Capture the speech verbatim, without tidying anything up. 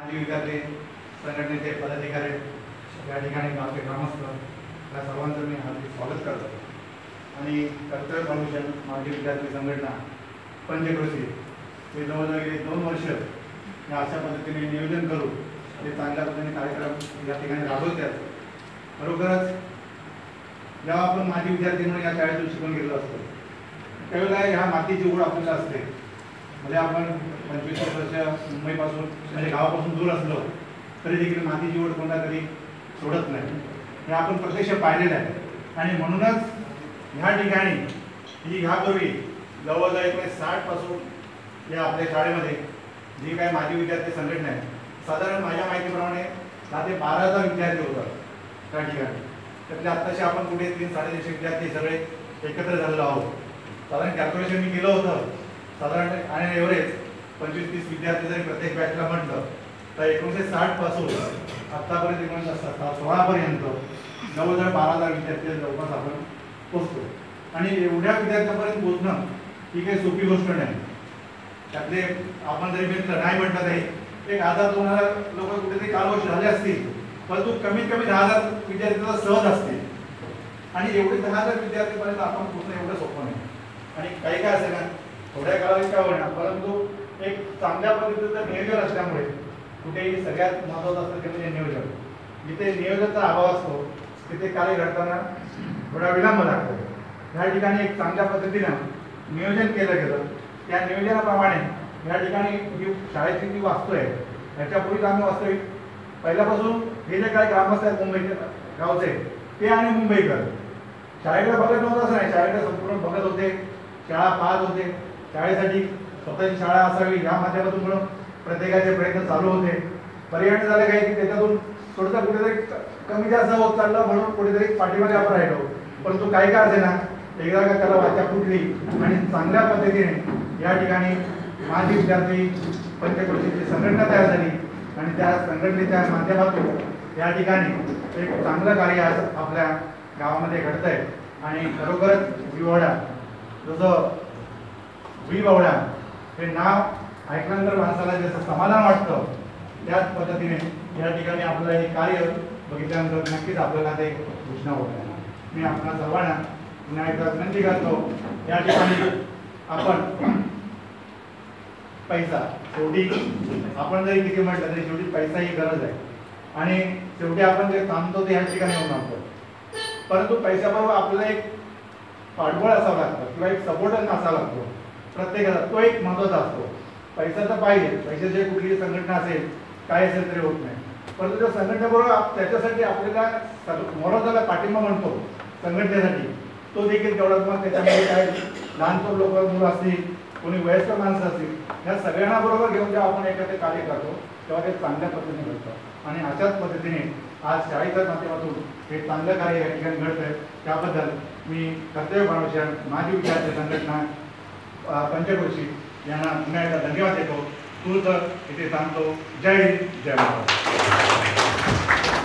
माजी विद्यार्थी संघटनेचे पदाधिकारी या ठिकाणी गावचे ग्रामस्थ या सर्वांचं मी हार्दिक स्वागत करतो आणि कर्तव्य फाउंडेशन माजी विद्यार्थी संघटना पंचक्रोशी हे जवळजवळ गेली दोन वर्ष या अशा पद्धतीने नियोजन करू ते चांगल्या पद्धतीने कार्यक्रम या ठिकाणी राबवतात। खरोखरच जेव्हा आपण माजी विद्यार्थी म्हणून या शाळेतून शिकून गेलो असतो त्यावेळेला ह्या मातीची ओढ आपल्याला असते। म्हणजे आपण पंचवीस वर्ष मुंबईपासून म्हणजे गावापासून दूर असलो तरी देखील मातीची ओढ कोणता तरी सोडत नाही, हे आपण प्रत्यक्ष पाहिलेलं आहे। आणि म्हणूनच ह्या ठिकाणी ही ह्यापूर्वी जवळजवळ एकोणीसशे साठ पासून या आपल्या शाळेमध्ये जी काही माजी विद्यार्थी संघटना आहे साधारण माझ्या माहितीप्रमाणे दहा ते बारा हजार विद्यार्थी होतात त्या ठिकाणी। त्यातले आत्ताचे आपण कुठे तीन साडेतीनशे विद्यार्थी सगळे एकत्र झालेलो आहोत। साधारण कॅल्क्युलेशन मी केलं होतं साधारण आणि एव्हरेज पंचवीस तीस विद्यार्थी जरी प्रत्येक बॅचला म्हटलं तर एकोणीसशे साठ पासून आत्तापर्यंत एकोणीसशे सोळापर्यंत जवळजवळ बारा हजार विद्यार्थी जवळपास आपण पोचतो। आणि एवढ्या विद्यार्थ्यांपर्यंत पोचणं ही काही सोपी गोष्ट नाही। त्यातले आपण जरी म्हटलं नाही म्हटलं तरी एक हजार दोन हजार लोक कुठेतरी कालवश झाले असतील, परंतु कमीत कमी दहा हजार विद्यार्थी सहज असतील। आणि एवढे दहा हजार विद्यार्थीपर्यंत आपण पोचणं एवढं सोपं नाही। आणि काही काय असेल ना थोड्या काळात काय होणार, परंतु एक चांगल्या पद्धतीचं नियोजन असल्यामुळे कुठेही सगळ्यात महत्त्वाचं असतं ते म्हणजे नियोजन। जिथे नियोजनाचा अभाव असतो तिथे कार्य घडताना थोडा विलंब लागतो। या ठिकाणी एक चांगल्या पद्धतीनं नियोजन केलं गेलं, त्या नियोजनाप्रमाणे या ठिकाणी जी शाळेची जी वास्तू आहे याच्यापूर्वीच आम्ही वास्तविक पहिल्यापासून हे जे काही ग्रामस्थ आहेत मुंबईचे गावचे ते आणि मुंबईकर शाळेकडे बघत नव्हतं असं नाही, शाळेकडे संपूर्ण बघत होते, शाळा पाहत होते। शाळेसाठी स्वतःची शाळा असावी या माध्यमातून म्हणून प्रत्येकाचे प्रयत्न चालू होते। परिणाम झाले काही की त्याच्यातून थोडंसं कुठेतरी कमी जास्त होत चाललं म्हणून कुठेतरी पाठीमध्ये आपण राहिलो। परंतु काही काय असे ना एकदा का त्याला वाचा फुटली आणि चांगल्या पद्धतीने या ठिकाणी माजी विद्यार्थी पंचक्रोशीची संघटना तयार झाली आणि त्या संघटनेच्या माध्यमातून या ठिकाणी एक चांगलं कार्य आज आपल्या गावामध्ये घडत आहे। आणि खरोखरच विवाडा जसं विवाडा हे नाव ऐकल्यानंतर माणसाला जसं समाधान वाटतं त्याच पद्धतीने या ठिकाणी आपलं हे कार्य बघितल्यानंतर नक्कीच आपल्याला ते घोषणा होत आहे। मी आपल्या सर्वांना पुन्हा एकदा विनंती करतो या ठिकाणी आपण पैसा शेवटी आपण जरी किती म्हटलं तरी शेवटी पैसा ही गरज आहे आणि शेवटी आपण जे थांबतो ते या ठिकाणी येऊन थांबतो। परंतु पैशाबरोबर आपल्याला एक पाठबळ असावं लागतं किंवा एक सपोर्टर असावा लागतो प्रत्येकाला, तो एक महत्त्वाचा असतो। पैसा तर पाहिजे, पैशाची कुठलीही संघटना असेल काय असेल तरी होत नाही, परंतु त्या संघटनेबरोबर त्याच्यासाठी आपल्याला मोराचा पाठिंबा म्हणतो संघटनेसाठी तो देखील तेवढाच। मग त्याच्यामध्ये काय लहानपण लोक मुलं असतील, कोणी वयस्कर माणसं असतील, या सगळ्यांना बरोबर घेऊन जेव्हा आपण एखादे कार्य करतो तेव्हा ते चांगल्या पद्धतीने घडतं। आणि अशाच पद्धतीने आज शाळेच्या माध्यमातून हे चांगलं कार्य या ठिकाणी घडतं आहे। त्याबद्दल मी कर्तव्य फाउंडेशन माजी विद्यार्थी संघटना पंचक्रोशी यांना पुन्हा एकदा धन्यवाद देतो। तूच इथे सांगतो। जय हिंद, जय महाराष्ट्र।